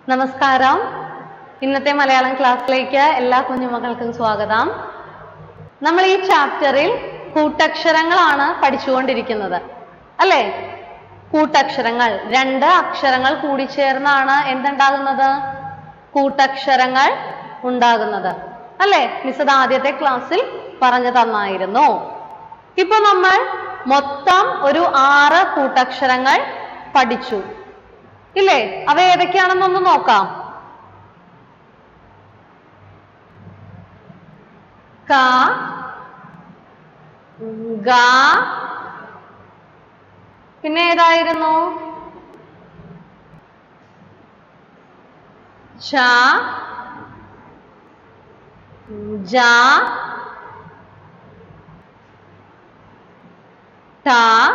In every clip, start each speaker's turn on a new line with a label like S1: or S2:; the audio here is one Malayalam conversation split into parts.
S1: നമസ്കാരം. ഇന്നത്തെ മലയാളം ക്ലാസ്സിലേക്ക് എല്ലാ കുഞ്ഞുമക്കൾക്കും സ്വാഗതം. നമ്മൾ ഈ ചാപ്റ്ററിൽ കൂട്ടക്ഷരങ്ങളാണ് പഠിച്ചുകൊണ്ടിരിക്കുന്നത് അല്ലേ? കൂട്ടക്ഷരങ്ങൾ, രണ്ട് അക്ഷരങ്ങൾ കൂടിച്ചേർന്നാണ് എന്തുണ്ടാകുന്നത്? കൂട്ടക്ഷരങ്ങൾ ഉണ്ടാകുന്നത് അല്ലേ? മിസ് അത് ആദ്യത്തെ ക്ലാസ്സിൽ പറഞ്ഞു തന്നായിരുന്നു. ഇപ്പൊ നമ്മൾ മൊത്തം ഒരു 6 കൂട്ടക്ഷരങ്ങൾ പഠിച്ചു ഇല്ലേ? അവ ഏതൊക്കെയാണെന്നൊന്ന് നോക്കാം. ക, ഗ, പിന്നെ ഏതായിരുന്നു? ച, ജ, ട,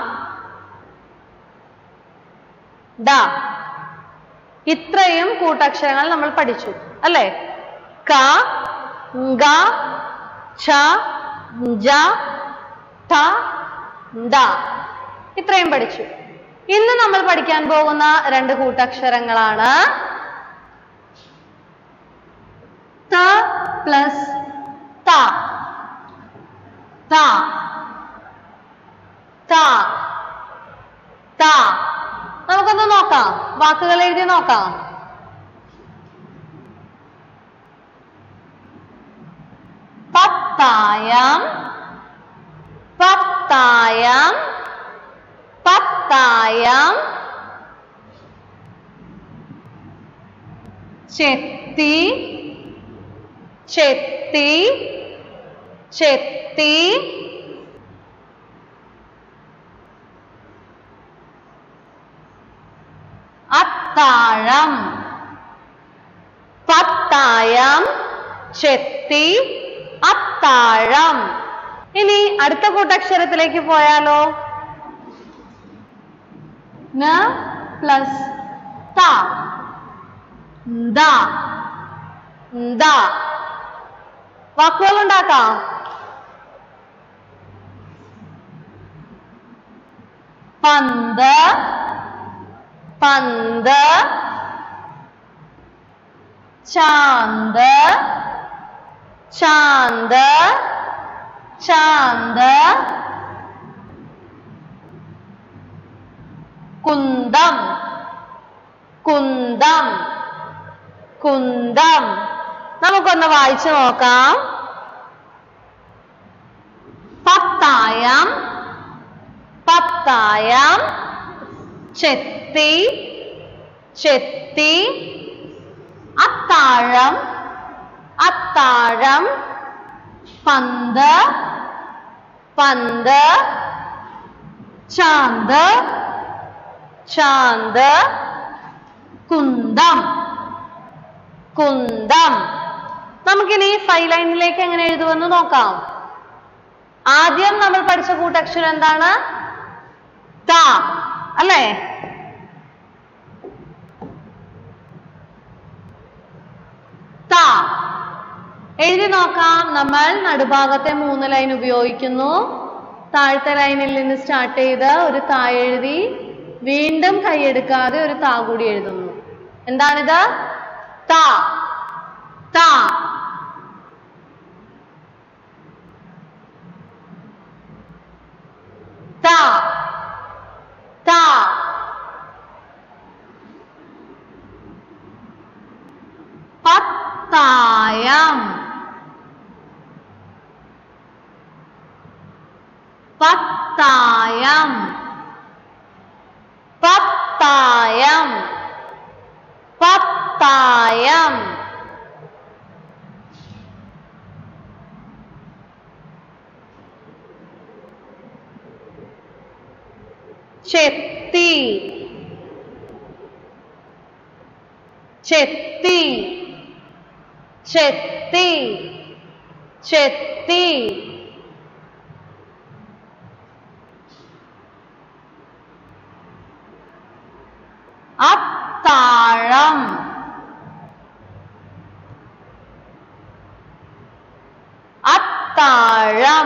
S1: ഡ. ഇത്രയും കൂട്ടക്ഷരങ്ങൾ നമ്മൾ പഠിച്ചു അല്ലേ? ക, ഗ, ഛ, ജ, ഠ, ഡ. ഇത്രയും പഠിച്ചു. ഇന്ന് നമ്മൾ പഠിക്കാൻ പോകുന്ന 2 കൂട്ടക്ഷരങ്ങളാണ് ത പ്ലസ് ത. ത, ത, ത. നമുക്കൊന്ന് നോക്കാം, വാക്കുകൾ എഴുതി നോക്കാം. പത്തായം, പത്തായം, പത്തായം. ചെത്തി, ചെത്തി, ചെത്തി. അത്താഴം, പത്തായം, ചെത്തി, അത്താഴം. ഇനി അടുത്ത കൂട്ടക്ഷരത്തിലേക്ക് പോയാലോ? ന പ്ലസ് ത. ദ, ദ. വാക്കുകൾ ഉണ്ടാക്കാം. പന്ത്, പന്ത്. ചാന്ത്, ചാന്ത്, ചാന്ത്. കുന്തം, കുന്തം, കുന്തം. നമുക്കൊന്ന് വായിച്ചു നോക്കാം. പത്തായം, പത്തായം. ചെത്തി, ചെത്തി. അത്താഴം, അത്താഴം. പന്ത്, പന്ത്. ചാന്ത്, ചാന്ത്. കുന്തം, കുന്തം. നമുക്കിനി 5 ലൈനിലേക്ക് എങ്ങനെ എഴുതുമെന്ന് നോക്കാം. ആദ്യം നമ്മൾ പഠിച്ച കൂട്ടക്ഷരം എന്താണ്? ത അല്ലേ? ത എഴുതി നോക്കാം. നമ്മൾ നടുഭാഗത്തെ 3 ലൈൻ ഉപയോഗിക്കുന്നു. താഴത്തെ ലൈനിൽ നിന്ന് സ്റ്റാർട്ട് ചെയ്ത് ഒരു ത എഴുതി വീണ്ടും കൈയെടുക്കാതെ ഒരു ത കൂടി എഴുതുന്നു. എന്താണിത്? ത, ത. ത, ത. പത്തായം, പത്തായം, പത്തായം, പത്തായം. ചെത്തി, ചെത്തി, ചെത്തി, ചെത്തി. അത്താഴം, അത്താഴം,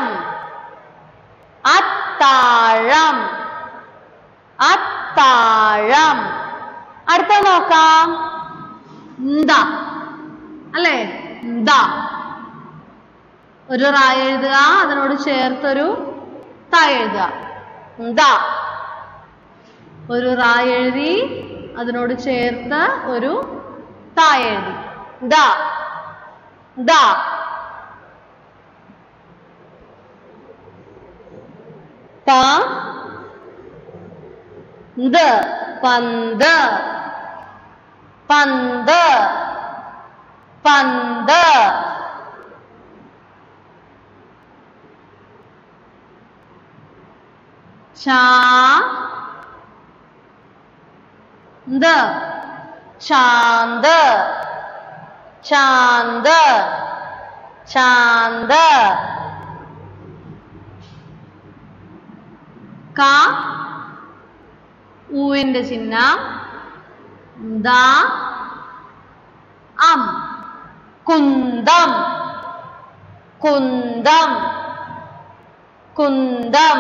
S1: അത്താഴം, അത്താഴം. അടുത്ത നോക്കാം.
S2: ന്ത അല്ലേ? ന്ത. ഒരു റ എഴുതുക, അതിനോട് ചേർത്തൊരു ത എഴുതുക. ന്ത. ഒരു റ എഴുതി, അതിനോട് ചേർത്ത് ഒരു ത എഴുതി. ദ ദ. പ ന്ത് പന്ത് പന്ത് പന്ത്. ശാന്ത് ശാന്ത് ശാന്ത് ശാന്ത്. ക ഊവിന്റെ ചിഹ്നം. ദ അം കുന്തം കുന്തം കുന്തം.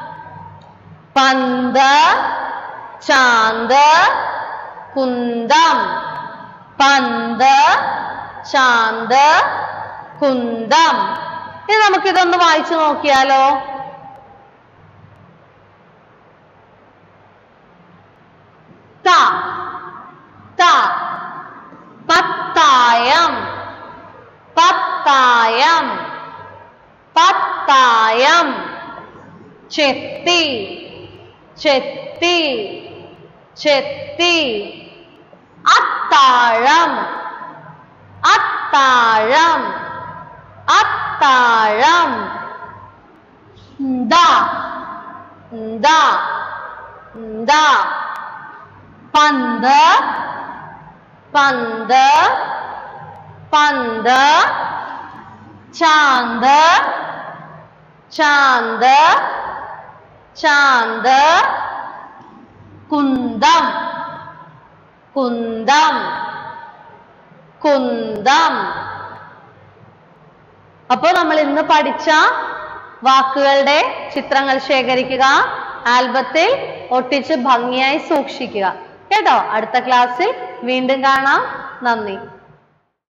S2: പന്ത് ശാന്ത് കുന്തം. പന്ത് ശാന്ത് കുന്തം. ഇനി നമുക്കിതൊന്ന് വായിച്ചു നോക്കിയാലോ? ത ത പത്തായം പത്തായം പത്തായം. ചെത്തി ചെത്തി ചെത്തി. അത്താഴം അത്താഴം അത്താഴം. ന്ത ന്ത ന്ത. പന്ത് പന്ത് പന്ത്. ശാന്ത് ശാന്ത് ശാന്ത്. കുന്തം കുന്തം കുന്തം. അപ്പോൾ നമ്മൾ ഇന്ന് പഠിച്ച വാക്കുകളുടെ ചിത്രങ്ങൾ ശേഖരിക്കുക, ആൽബത്തിൽ ഒട്ടിച്ച് ഭംഗിയായി സൂക്ഷിക്കുക കേട്ടോ. അടുത്ത ക്ലാസ്സിൽ വീണ്ടും കാണാം. നന്ദി.